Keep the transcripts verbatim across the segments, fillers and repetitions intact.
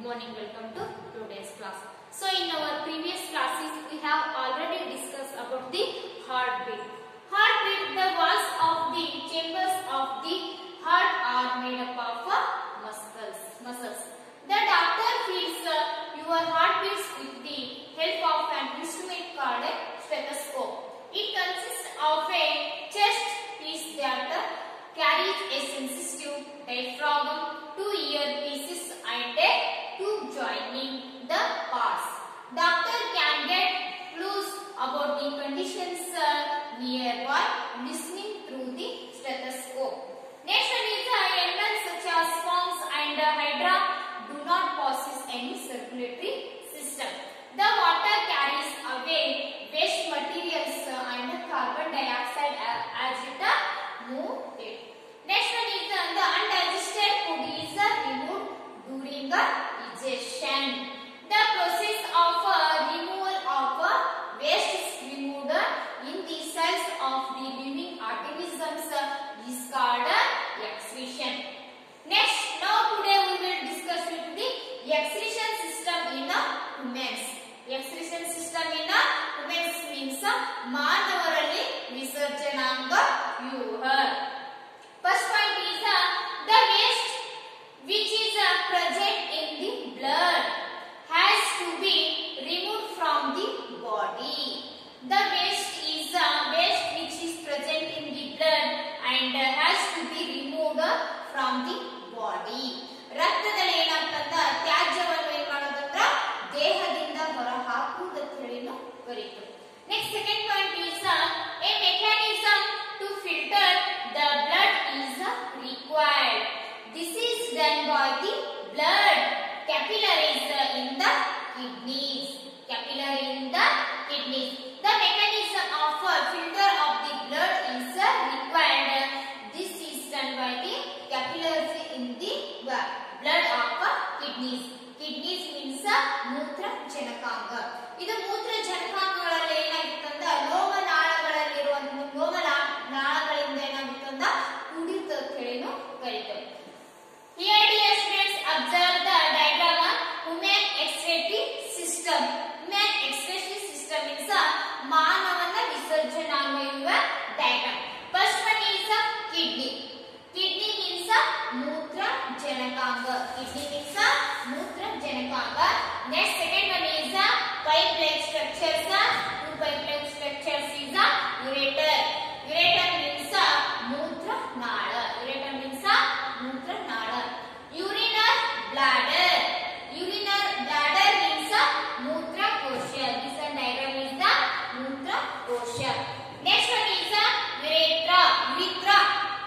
morning, welcome to today's class. So in our previous classes we have already discussed about the heartbeat. Heartbeat, the walls of the chambers of the heart are made up of uh, muscles. Muscles. The doctor feels uh, your heartbeats with the help of an instrument called a stethoscope. It consists of a chest piece that uh, carries a sensitive diaphragm, two earpieces and a tube joining the parts. Doctor can get clues about the conditions uh, nearby listening through the stethoscope. Next one is uh, animals such as swans and uh, hydra do not possess any circulatory system. The water carries away waste materials uh, and carbon dioxide uh, as it uh, moves it. Next one is uh, the undigested food is uh, removed during the digestion. The process of uh, removal of uh, waste is removed uh, in the cells of the living organisms uh, is called uh, excretion. Next, now today we will discuss with the excretion system in uh, humans. Excretion system in uh, humans means uh, ಮಾನವರಲ್ಲಿ ವಿಸರ್ಜನಾಂಗ ವ್ಯೂಹ. First point is uh, the waste which is uh, present in the blood has to be removed from the body. The waste is uh, waste which is present in the blood and uh, has to be removed uh, from the body. ರಕ್ತದಲ್ಲಿ ಏನಾಗ್ತಂತ ತ್ಯಾಜ್ಯವನ್ನು ಏನು ಮಾಡೋದಂದ್ರ ದೇಹದಿಂದ ಹೊರ ಹಾಕುವುದಕ್ಕೆ ಹೇಳಿ ಬರೀತು. Next second point is uh, a mechanism to filter the blood is uh, required. This is done by the blood capillaries uh, in the kidneys. Capillary in the kidneys. The mechanism of uh, filter of the blood is uh, required. This is done by the capillaries in the blood of uh, kidneys. Kidneys means uh, ಮೂತ್ರ ಜನಕಾಂಗ. ಇದು ಮೂತ್ರ ಜನಕಾಂಗಗಳಲ್ಲಿ ಏನಾಗುತ್ತಂದ ಲೋಮ ನಾಳಗಳಲ್ಲಿರುವ ಲೋಮ ನಾಳಗಳಿಂದ ಏನಾಗುತ್ತಂದ ಕೂಡಿತ ಕೇಳಿನು ಕರೀತೇವೆ. Here dear students observe the diagram of human excretory system. Human excretory system is a ಮಾನವನ ವಿಸರ್ಜನಾಂಗ ಇರುವ diagram. First one is a kidney. Kidney means a ಮೂತ್ರ ಜನಕಾಂಗ. Kidney means a ಮೂತ್ರ ಜನಕಾಂಗ. Next second one is a pipe-like structures. Two pipe-like structures is a ureter. Ureter means a ಮೂತ್ರ ನಾಳ. Ureter means a ಮೂತ್ರ ನಾಳ. Urinary bladder. Urinary bladder means a ಮೂತ್ರ ಕೋಶ. This one diagram is the ಮೂತ್ರ ಕೋಶ. Next one is a urethra. Urethra.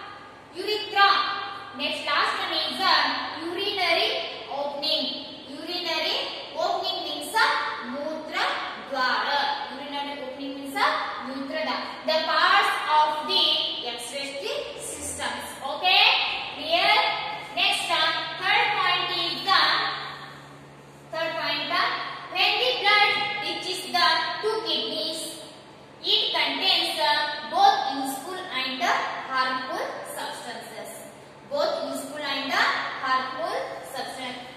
Urethra. Next last one is a urinary opening. Urinary opening means a ಮೂತ್ರ ದ್ವಾರ. Urinary opening means a ಮೂತ್ರ ದ್ವಾರ. The parts of the excretory systems. Okay? Clear? Next, uh, third point is the third point. Uh, when the blood reaches the two kidneys, it contains uh, both useful and uh, harmful substances. Both useful and uh, harmful substances.